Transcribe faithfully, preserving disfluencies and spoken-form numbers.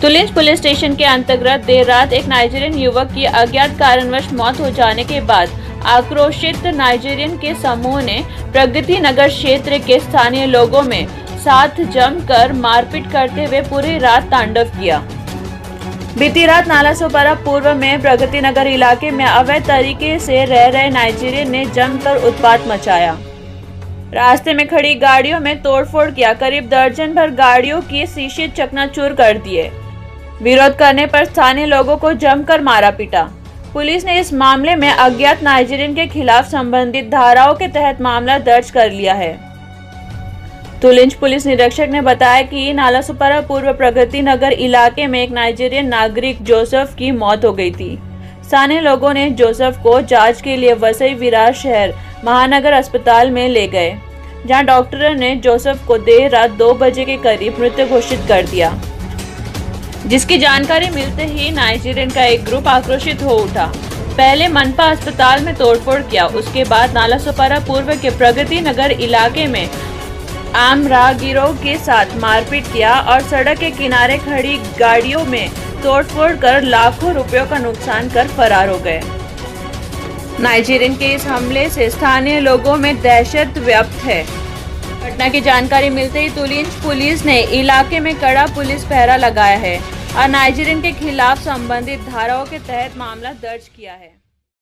Tulinj police station के अंतर्गत देर रात एक नाइजीरियन युवक की अज्ञात कारणवश मौत हो जाने के बाद आक्रोशित नाइजीरियन के समूह ने प्रगति नगर क्षेत्र के स्थानीय लोगों में साथ जमकर मारपीट करते हुए पूरी रात तांडव किया। बीती रात नालासोपारा पूर्व में प्रगति नगर इलाके में अवैध तरीके से रह रहे नाइजीरियन ने जमकर उत्पात मचाया। रास्ते में खड़ी गाड़ियों में तोड़फोड़ किया, करीब दर्जन भर गाड़ियों की शीशे चकनाचूर कर दिए। विरोध करने पर स्थानीय लोगों को जमकर मारा पीटा। पुलिस ने इस मामले में अज्ञात नाइजीरियन के खिलाफ संबंधित धाराओं के तहत मामला दर्ज कर लिया है। तुलिंज पुलिस निरीक्षक ने बताया कि नालासोपारा पूर्व प्रगति नगर इलाके में एक नाइजीरियन नागरिक जोसेफ की मौत हो गई थी। स्थानीय लोगों ने जोसेफ को जांच के लिए वसई विरार शहर महानगर अस्पताल में ले गए, जहां डॉक्टरों ने जोसेफ को देर रात दो बजे के करीब मृत घोषित कर दिया। जिसकी जानकारी मिलते ही नाइजीरियन का एक ग्रुप आक्रोशित हो उठा। पहले मनपा अस्पताल में तोड़फोड़ किया, उसके बाद नालासोपारा पूर्व के प्रगति नगर इलाके में आम राहगीरों के साथ मारपीट किया और सड़क के किनारे खड़ी गाड़ियों में तोड़फोड़ कर लाखों रुपयों का नुकसान कर फरार हो गए। नाइजीरियन के इस हमले से स्थानीय लोगों में दहशत व्याप्त है। घटना की जानकारी मिलते ही तुलिंज पुलिस ने इलाके में कड़ा पुलिस पहरा लगाया है और नाइजीरियन के खिलाफ संबंधित धाराओं के तहत मामला दर्ज किया है।